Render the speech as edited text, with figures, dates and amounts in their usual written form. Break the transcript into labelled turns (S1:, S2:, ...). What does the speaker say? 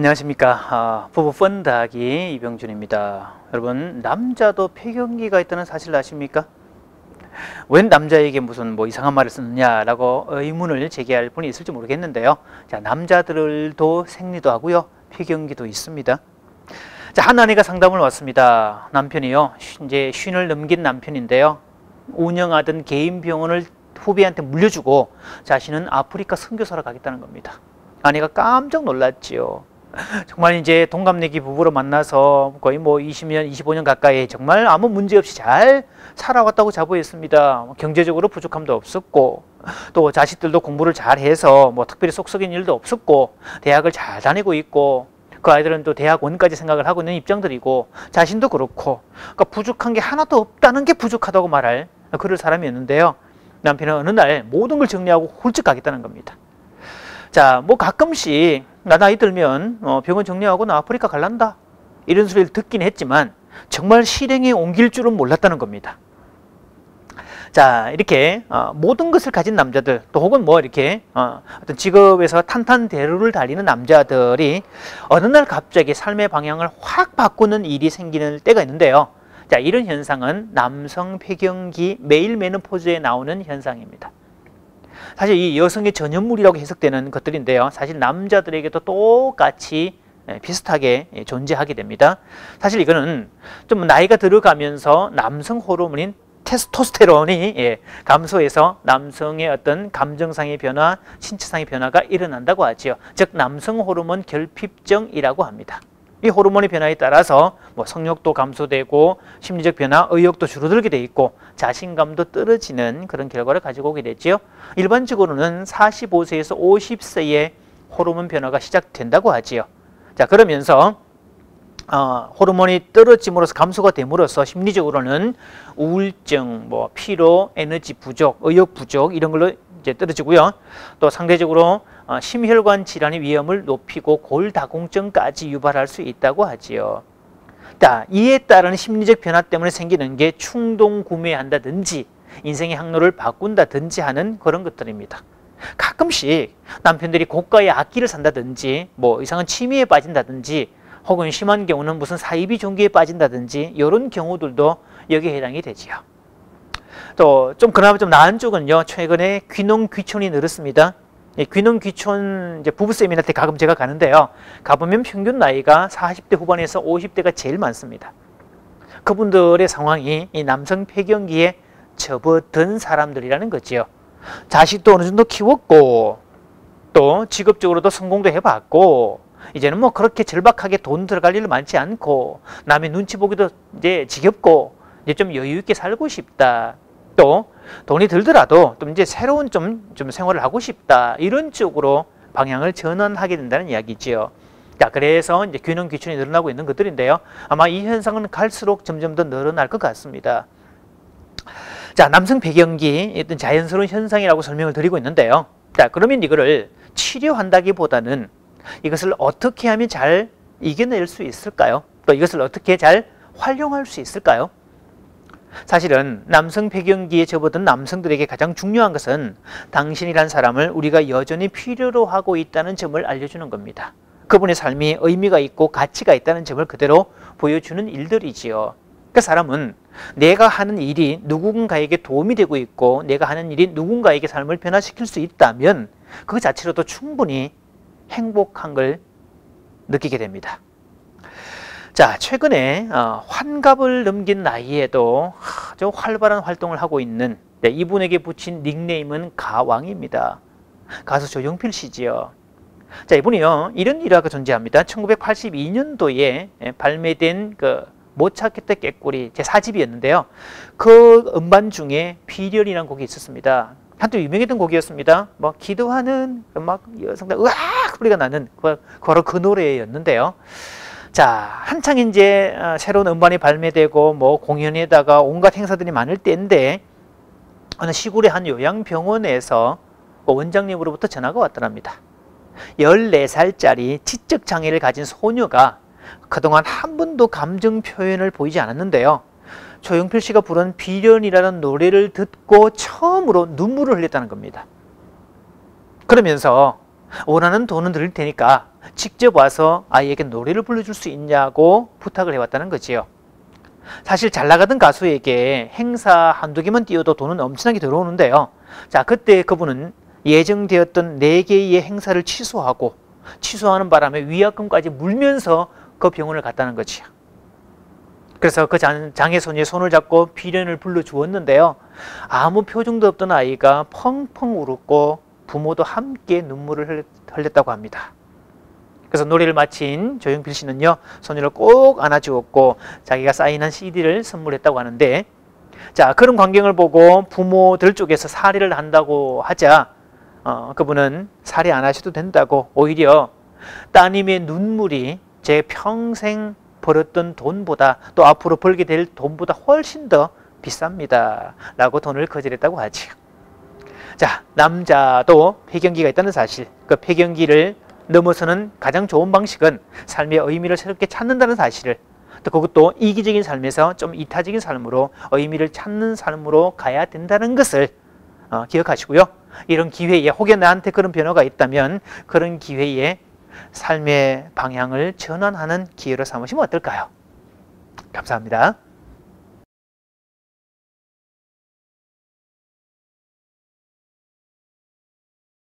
S1: 안녕하십니까. 부부 펀드하기 이병준입니다. 여러분, 남자도 폐경기가 있다는 사실 아십니까? 웬 남자에게 무슨 이상한 말을 쓰느냐라고 의문을 제기할 분이 있을지 모르겠는데요. 자, 남자들도 생리도 하고요, 폐경기도 있습니다. 자, 한 아내가 상담을 왔습니다. 남편이요, 이제 쉰을 넘긴 남편인데요, 운영하던 개인 병원을 후배한테 물려주고 자신은 아프리카 선교사로 가겠다는 겁니다. 아내가 깜짝 놀랐지요. 정말 이제 동갑내기 부부로 만나서 거의 20년, 25년 가까이 정말 아무 문제 없이 잘 살아왔다고 자부했습니다. 경제적으로 부족함도 없었고, 또 자식들도 공부를 잘해서 특별히 속썩인 일도 없었고, 대학을 잘 다니고 있고, 그 아이들은 또 대학원까지 생각을 하고 있는 입장들이고, 자신도 그렇고, 그러니까 부족한 게 하나도 없다는 게 부족하다고 말할 그럴 사람이었는데요. 남편은 어느 날 모든 걸 정리하고 훌쩍 가겠다는 겁니다. 자, 가끔씩 나 나이 들면 병원 정리하고 나 아프리카 갈란다, 이런 소리를 듣긴 했지만 정말 실행에 옮길 줄은 몰랐다는 겁니다. 자, 이렇게 모든 것을 가진 남자들, 또 혹은 이렇게 어떤 직업에서 탄탄대로를 달리는 남자들이 어느 날 갑자기 삶의 방향을 확 바꾸는 일이 생기는 때가 있는데요. 자, 이런 현상은 남성 폐경기, 메일 메노포즈에 나오는 현상입니다. 사실 이 여성의 전염물이라고 해석되는 것들인데요, 사실 남자들에게도 똑같이 비슷하게 존재하게 됩니다. 사실 이거는 좀 나이가 들어가면서 남성 호르몬인 테스토스테론이 감소해서 남성의 어떤 감정상의 변화, 신체상의 변화가 일어난다고 하지요. 즉 남성 호르몬 결핍증이라고 합니다. 이 호르몬의 변화에 따라서 성욕도 감소되고 심리적 변화, 의욕도 줄어들게 돼 있고 자신감도 떨어지는 그런 결과를 가지고 오게 되죠. 일반적으로는 45세에서 50세에 호르몬 변화가 시작된다고 하지요. 자, 그러면서 호르몬이 떨어짐으로써, 감소가 됨으로써 심리적으로는 우울증, 피로, 에너지 부족, 의욕 부족, 이런 걸로 이제 떨어지고요. 또 상대적으로 심혈관 질환의 위험을 높이고 골다공증까지 유발할 수 있다고 하지요. 자, 이에 따른 심리적 변화 때문에 생기는 게 충동 구매한다든지 인생의 항로를 바꾼다든지 하는 그런 것들입니다. 가끔씩 남편들이 고가의 악기를 산다든지 이상한 취미에 빠진다든지, 혹은 심한 경우는 무슨 사이비 종교에 빠진다든지, 이런 경우들도 여기에 해당이 되지요. 또 그나마 좀 나은 쪽은요, 최근에 귀농 귀촌이 늘었습니다. 귀농 귀촌 이제 부부 세미나때 가끔 제가 가는데요, 가보면 평균 나이가 40대 후반에서 50대가 제일 많습니다. 그분들의 상황이 이 남성 폐경기에 접어든 사람들이라는 거지요. 자식도 어느 정도 키웠고, 또 직업적으로도 성공도 해봤고, 이제는 그렇게 절박하게 돈 들어갈 일 많지 않고, 남의 눈치 보기도 이제 지겹고, 이제 좀 여유 있게 살고 싶다, 또 돈이 들더라도 좀 이제 새로운 좀 생활을 하고 싶다, 이런 쪽으로 방향을 전환하게 된다는 이야기지요. 자, 그래서 이제 귀농 귀촌이 늘어나고 있는 것들인데요, 아마 이 현상은 갈수록 점점 더 늘어날 것 같습니다. 자, 남성 폐경기, 어떤 자연스러운 현상이라고 설명을 드리고 있는데요. 자, 그러면 이거를 치료한다기보다는 이것을 어떻게 하면 잘 이겨낼 수 있을까요? 또 이것을 어떻게 잘 활용할 수 있을까요? 사실은 남성 폐경기에 접어든 남성들에게 가장 중요한 것은 당신이란 사람을 우리가 여전히 필요로 하고 있다는 점을 알려주는 겁니다. 그분의 삶이 의미가 있고 가치가 있다는 점을 그대로 보여주는 일들이지요. 그 사람은 내가 하는 일이 누군가에게 도움이 되고 있고, 내가 하는 일이 누군가에게 삶을 변화시킬 수 있다면 그 자체로도 충분히 행복한 걸 느끼게 됩니다. 자, 최근에 환갑을 넘긴 나이에도 아주 활발한 활동을 하고 있는 이분에게 붙인 닉네임은 가왕입니다. 가수 조용필 씨지요. 자, 이분이요, 이런 일화가 존재합니다. 1982년도에 발매된 못 찾겠다 깨꼬리 제 4집이었는데요. 그 음반 중에 비련이라는 곡이 있었습니다. 한때 유명했던 곡이었습니다. 기도하는 여성들 으악 소리가 나는 바로 그 노래였는데요. 자, 한창 이제 새로운 음반이 발매되고 공연에다가 온갖 행사들이 많을 때인데, 어느 시골의 한 요양병원에서 원장님으로부터 전화가 왔더랍니다. 14살짜리 지적 장애를 가진 소녀가 그동안 한 번도 감정 표현을 보이지 않았는데요, 조용필 씨가 부른 비련이라는 노래를 듣고 처음으로 눈물을 흘렸다는 겁니다. 그러면서 원하는 돈은 드릴 테니까 직접 와서 아이에게 노래를 불러줄 수 있냐고 부탁을 해왔다는 거지요. 사실 잘 나가던 가수에게 행사 한두 개만 띄워도 돈은 엄청나게 들어오는데요. 자, 그때 그분은 예정되었던 4개의 행사를 취소하는 바람에 위약금까지 물면서 그 병원을 갔다는 거지요. 그래서 그 장애소녀의 손을 잡고 비련을 불러주었는데요. 아무 표정도 없던 아이가 펑펑 울었고 부모도 함께 눈물을 흘렸다고 합니다. 그래서 노래를 마친 조용필 씨는요, 소녀를 꼭 안아주었고 자기가 사인한 CD를 선물했다고 하는데, 자, 그런 광경을 보고 부모들 쪽에서 살해를 한다고 하자 그분은 살해 안 하셔도 된다고, 오히려 따님의 눈물이 제 평생 벌었던 돈보다, 또 앞으로 벌게 될 돈보다 훨씬 더 비쌉니다 라고 돈을 거절했다고 하지요. 자, 남자도 폐경기가 있다는 사실, 그 폐경기를 넘어서는 가장 좋은 방식은 삶의 의미를 새롭게 찾는다는 사실을, 또 그것도 이기적인 삶에서 좀 이타적인 삶으로 의미를 찾는 삶으로 가야 된다는 것을 기억하시고요. 이런 기회에, 혹여 나한테 그런 변화가 있다면 그런 기회에 삶의 방향을 전환하는 기회로 삼으시면 어떨까요? 감사합니다.